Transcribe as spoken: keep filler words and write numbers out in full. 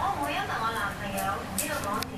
我唔會因為我男朋友同邊個講